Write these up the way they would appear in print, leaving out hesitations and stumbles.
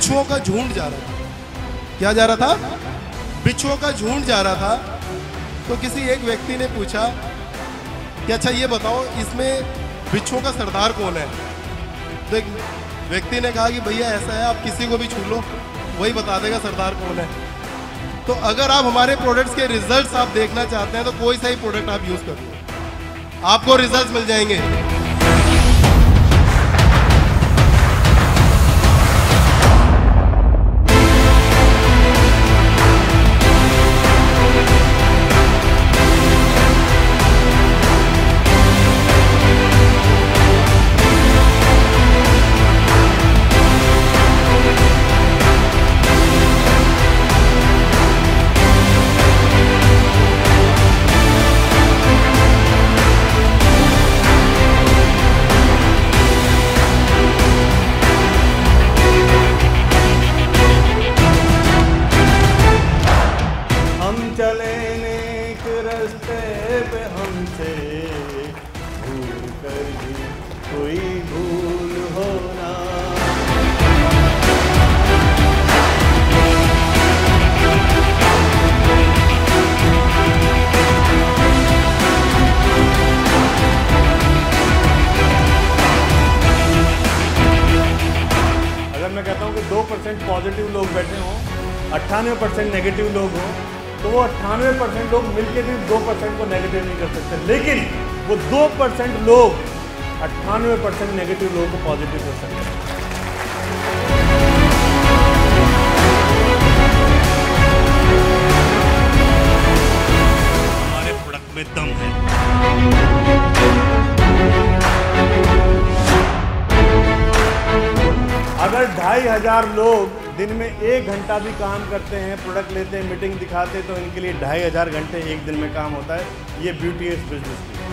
बिच्छुओं का झुंड जा रहा था। क्या जा रहा था? बिच्छुओं का झुंड जा रहा था। तो किसी एक व्यक्ति ने पूछा कि अच्छा ये बताओ, इसमें बिच्छुओं का सरदार कौन है? तो एक व्यक्ति ने कहा कि भैया ऐसा है, आप किसी को भी छू लो, वही बता देगा सरदार कौन है। तो अगर आप हमारे प्रोडक्ट्स के रिजल्ट्स आप देखना चाहते हैं तो कोई सा ही प्रोडक्ट आप यूज कर लो, आपको रिजल्ट्स मिल जाएंगे। चले नेक रास्ते पे हमसे भूल कर भी कोई भूल हो ना। अगर मैं कहता हूँ कि 2% पॉजिटिव लोग बैठे हों, 98% नेगेटिव लोग हों, तो वो 98% लोग मिलकर भी 2% को नेगेटिव नहीं कर सकते, लेकिन वो 2% लोग 98% नेगेटिव लोगों को पॉजिटिव कर सकते हैं। हमारे प्रोडक्ट में दम है। अगर 2500 लोग दिन में 1 घंटा भी काम करते हैं, प्रोडक्ट लेते हैं, मीटिंग दिखाते हैं, तो इनके लिए 2500 घंटे एक दिन में काम होता है। ये ब्यूटी है इस बिजनेस की।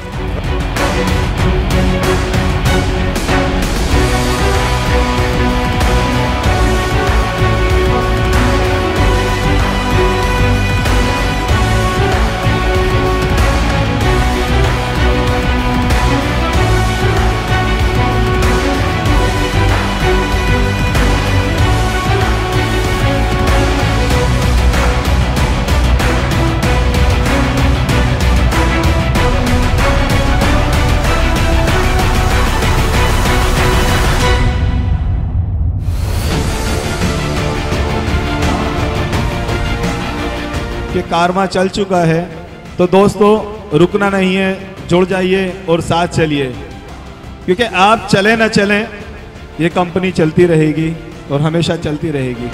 कि कारवां चल चुका है, तो दोस्तों रुकना नहीं है, जुड़ जाइए और साथ चलिए, क्योंकि आप चले ना चलें, ये कंपनी चलती रहेगी और हमेशा चलती रहेगी।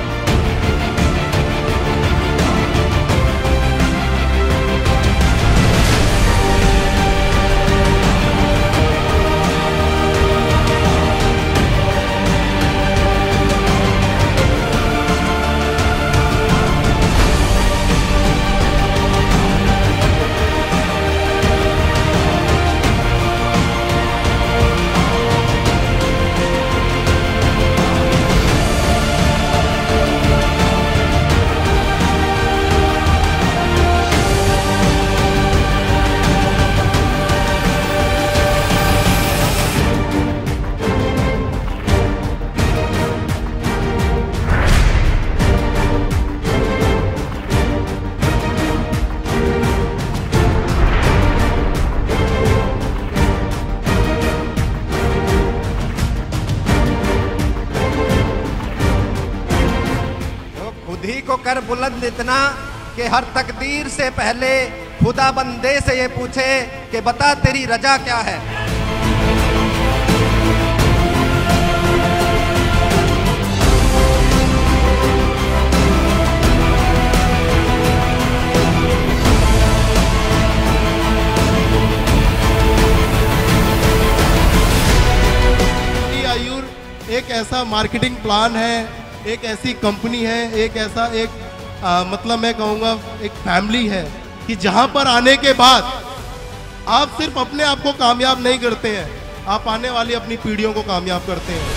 को कर बुलंद इतना कि हर तकदीर से पहले खुदा बंदे से ये पूछे कि बता तेरी रजा क्या है। आयुर एक ऐसा मार्केटिंग प्लान है, एक ऐसी कंपनी है, एक ऐसा मतलब मैं कहूँगा एक फैमिली है कि जहाँ पर आने के बाद आप सिर्फ अपने आप को कामयाब नहीं करते हैं, आप आने वाली अपनी पीढ़ियों को कामयाब करते हैं।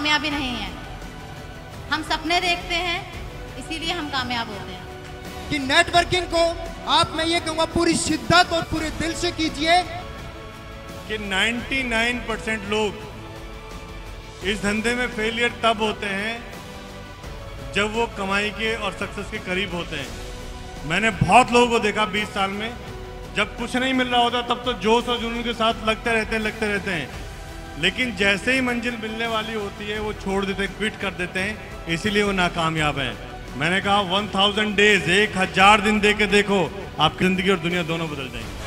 कामयाबी नहीं है। हम सपने देखते हैं, इसीलिए हम कामयाब होते हैं। कि नेटवर्किंग को आप, मैं ये कहूँगा, पूरी शिद्दत और पूरे दिल से कीजिए। कि 99% लोग इस धंधे में फेलियर तब होते हैं जब वो कमाई के और सक्सेस के करीब होते हैं। मैंने बहुत लोगों को देखा 20 साल में, जब कुछ नहीं मिल रहा होता तब तो जोश और जुनून के साथ लगते रहते हैं, लेकिन जैसे ही मंजिल मिलने वाली होती है वो छोड़ देते हैं, क्विट कर देते हैं, इसीलिए वो नाकामयाब हैं। मैंने कहा 1000 डेज, 1000 दिन दे के देखो, आपकी जिंदगी और दुनिया दोनों बदल जाएंगी।